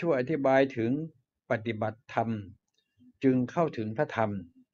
ช่วยอธิบายถึงปฏิบัติธรรมจึงเข้าถึงพระธรรม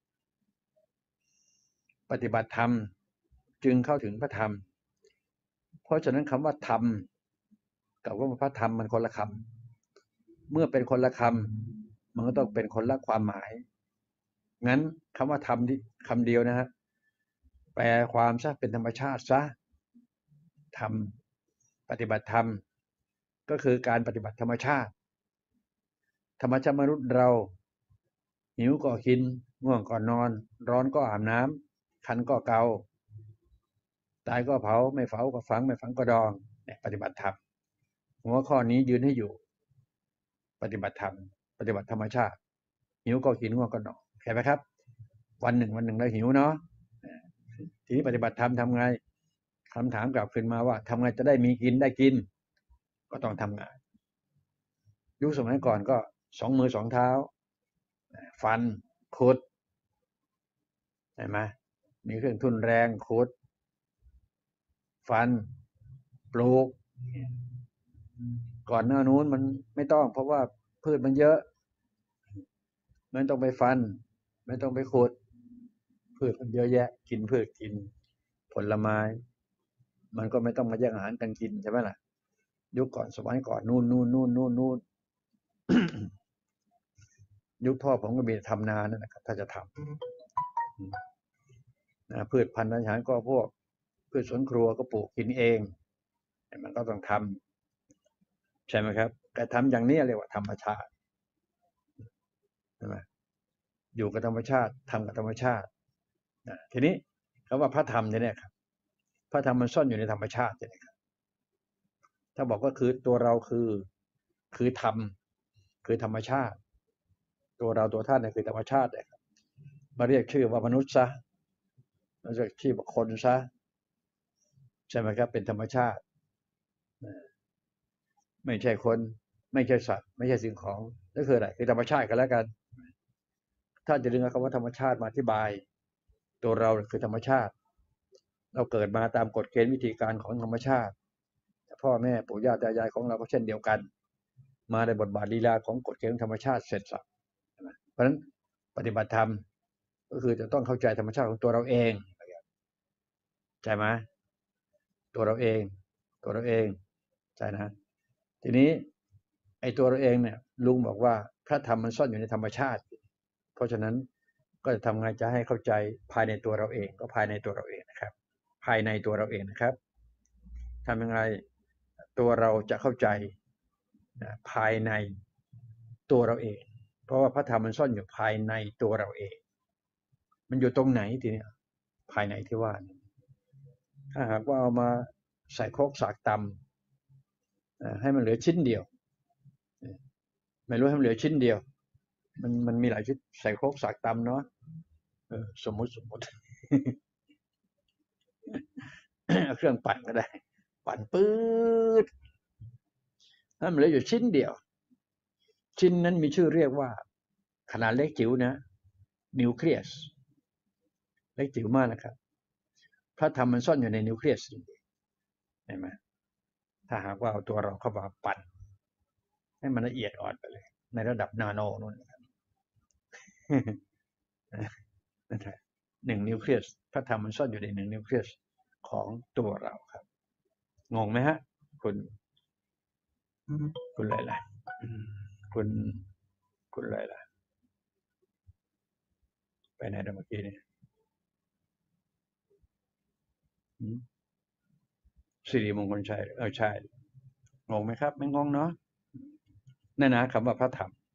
ปฏิบัติธรรมจึงเข้าถึงพระธรรมเพราะฉะนั้นคำว่าธรรมกับว่าพระธรรมมันคนละคำเมื่อเป็นคนละคำมันก็ต้องเป็นคนละความหมายงั้นคำว่าธรรมที่คำเดียวนะฮะแปลความซะเป็นธรรมชาติซะธรรมปฏิบัติธรรมก็คือการปฏิบัติธรรมชาติธรรมชาติมนุษย์เราหิวก็กินง่วงก็นอนร้อนก็อาบน้ำคันก็เกาตายก็เผาไม่เผาก็ฝังไม่ฝังก็ดองเนี่ยปฏิบัติธรรมหัวข้อนี้ยืนให้อยู่ปฏิบัติธรรมปฏิบัติธรรมชาติหิวก็กินง่วงก็นอนเห็นไหมครับวันหนึ่งเราหิวเนาะทีนี้ปฏิบัติธรรมทำไงคำถามกลับขึ้นมาว่าทำไงจะได้มีกินได้กินก็ต้องทำงานยุคสมัยก่อนก็สองมือสองเท้าฟันขุดเห็นไหมมีเครื่องทุนแรงขุดฟันปลูกก่อนหน้านู้นมันไม่ต้องเพราะว่าพืชมันเยอะไม่ต้องไปฟันไม่ต้องไปขุดพืชมันเยอะแยะกินพืชกินผลไม้มันก็ไม่ต้องมาแย่งอาหารกันกินใช่ไหมล่ะยุคก่อนสมัยก่อนนู่นยุคพ่อผมก็มีทำนานั่นนะครับถ้าจะทำพืชพันธุ์อาหารก็พวกพืชสวนครัวก็ปลูกกินเองมันก็ต้องทำใช่ไหมครับแต่ทำอย่างนี้เรียกว่าธรรมชาติใช่ไหมอยู่กับธรรมชาติทำกับธรรมชาติทีนี้คำว่าพระธรรมเนี่ยครับพระธรรมมันซ่อนอยู่ในธรรมชาติใช่ไหมครับถ้าบอกว่าคือตัวเราคือธรรมคือธรรมชาติตัวเราตัวท่านเนี่ยคือธรรมชาติเลยครับมาเรียกชื่อว่ามนุษย์ซะมาเรียกชื่อว่าคนซะใช่ไหมครับเป็นธรรมชาติไม่ใช่คนไม่ใช่สัตว์ไม่ใช่สิ่งของนั่นคืออะไรคือธรรมชาติกันแล้วกันถ้าจะดึงคำว่าธรรมชาติมาอธิบายตัวเราคือธรรมชาติเราเกิดมาตามกฎเกณฑ์วิธีการของธรรมชาติพ่อแม่ปู่ย่าตายายของเราก็เช่นเดียวกันมาในบทบาทลีลาของกฎเกณฑ์ธรรมชาติเสร็จสับเพราะฉะนั้นปฏิบัติธรรมก็คือจะต้องเข้าใจธรรมชาติของตัวเราเองใช่ไหมตัวเราเองใช่นะทีนี้ไอ้ตัวเราเองเนี่ยลุงบอกว่าพระธรรมมันซ่อนอยู่ในธรรมชาติเพราะฉะนั้นก็จะทำไงจะให้เข้าใจภายในตัวเราเองก็ภายในตัวเราเองนะครับภายในตัวเราเองนะครับทำยังไงตัวเราจะเข้าใจภายในตัวเราเองเพราะว่าพระธรรมมันซ่อนอยู่ภายในตัวเราเองมันอยู่ตรงไหนทีนี้ภายในที่ว่าถ้าหากว่าเอามาใส่โคกสากตำให้มันเหลือชิ้นเดียวไม่รู้ให้มันเหลือชิ้นเดียวมันมีหลายชิ้นใส่โคกสากตำเนาะสมมติเอาเครื่องปั่นก็ได้ปั่นปื๊ดถ้ามันเหลืออยู่ชิ้นเดียวชิ้นนั้นมีชื่อเรียกว่าขนาดเล็กจิ๋วนะนิวเคลียสเล็กจิ๋วมากนะครับพระธรรมมันซ่อนอยู่ในนิวเคลียสจริงๆเห็นไหมถ้าหากว่าเอาตัวเราเข้ามาปั่นให้มันละเอียดอ่อนไปเลยในระดับนาโนนู่นนะครับนั่นแหละหนึ่งนิวเคลียสพระธรรมมันซ่อนอยู่ในหนึ่งนิวเคลียสของตัวเราครับงงไหมฮะคุณอะไรล่ะคุณอะไรล่ะไปไหนเมื่อกี้นี่สิริมงคลชัยใช่งงไหมครับไม่งงเนาะนั่นนะคำว่าพระธรรม